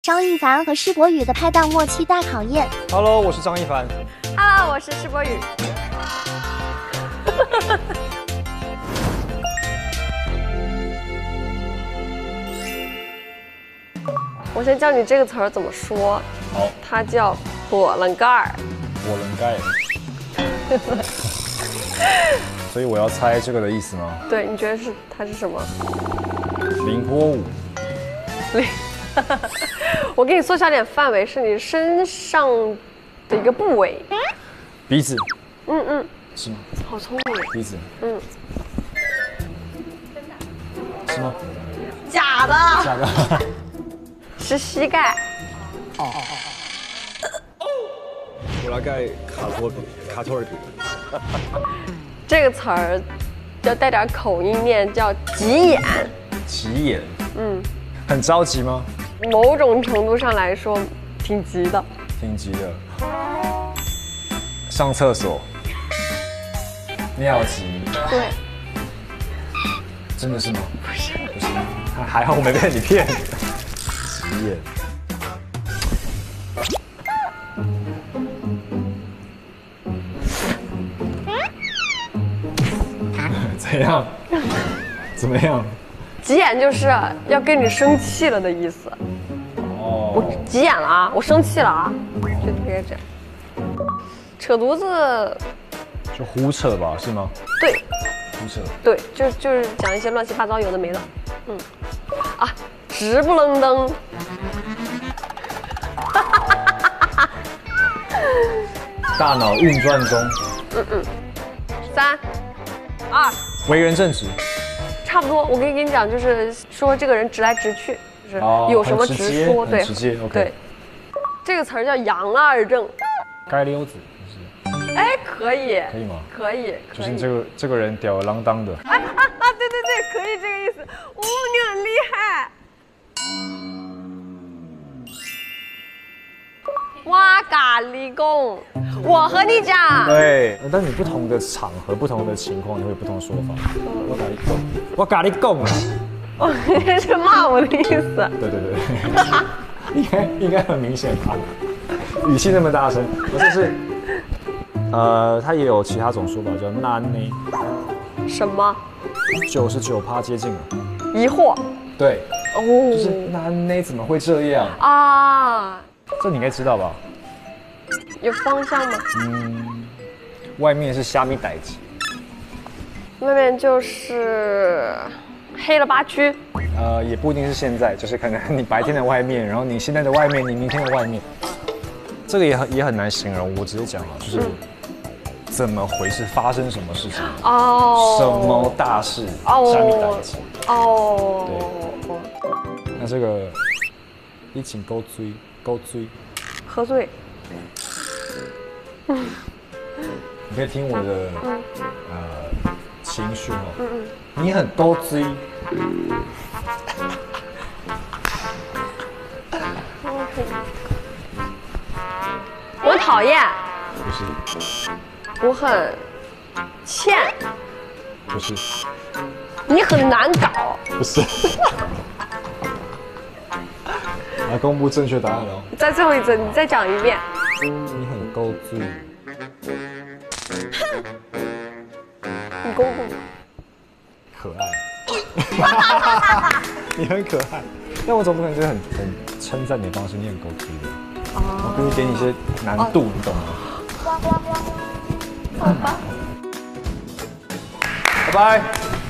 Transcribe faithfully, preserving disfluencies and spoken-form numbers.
张一凡和施柏宇的拍档默契大考验。 Hello， 我是张一凡。 Hello， 我是施柏宇。我先教你这个词儿怎么说。 好， 它叫波棱盖儿。 波棱盖。所以我要猜这个的意思吗？ 对，你觉得是它是什么？ 凌波舞。 凌。我给你缩小点范围，是你身上的一个部位。 鼻子。 嗯嗯。 是吗？ 好聪明。 鼻子。 嗯。 是吗？ 假的。 假的。 是膝盖。 哦。波棱盖卡托比，卡托尔比。 这个词儿要带点口音念，叫急眼。 急眼。 嗯。 很着急吗？ 某种程度上来说，挺急的。 挺急的。上厕所。尿急。 对。 真的是吗？不是，不是。还好我没被你骗。急眼。怎样？怎么样？ 急眼就是要跟你生气了的意思。 哦。 我急眼了啊！我生气了啊！就应该这样。扯犊子。 就胡扯吧，是吗？ 对。 胡扯。 对，就就是讲一些乱七八糟有的没的。嗯。啊，直不愣登。 大脑运转中。 嗯嗯。三。二。 为人正直。 差不多，我可以跟你讲，就是说这个人直来直去，就是有什么直说，对， 直接 OK。 对，这个词儿叫扬二正。 街溜子。 哎，可以。 可以吗？ 可以。 就是这个这个人吊儿郎当的。 啊啊啊！对对对，可以这个意思。哦，你很厉害。哇咖喱贡，我和你讲。 对，但你不同的场合、不同的情况，你会有不同的说法。我咖喱贡，我咖喱贡啊！ 哦，这是骂我的意思。 对对对，应该应该很明显吧？语气那么大声，不是是，呃，他也有其他种说法，叫那内。 什么？ 九十九趴接近了。 疑惑。对。 哦。就是那内怎么会这样啊？ 这你应该知道吧？ 有方向吗？ 嗯，外面是虾米代志， 外面就是黑了八区。 呃，也不一定是现在，就是可能你白天的外面，然后你现在的外面，你明天的外面，这个也很也很难形容。我直接讲啊，就是怎么回事，发生什么事情？哦，什么大事？哦，虾米代志？哦，对。那这个一起勾追。勾追， 喝醉。 你可以听我的、嗯、呃情绪哦。嗯嗯。你很勾追。 我讨厌。 不是。 我很欠。 不是。 你很难搞。 不是。来公布正确答案哦！ 再最后一次，你再讲一遍。 你很勾追。 你公布。 可爱。你很可爱，但我总不可能就是很很称赞你的方式，你很勾追的。哦。我故意给你一些难度，哦、你懂吗？ 好吧。 拜拜。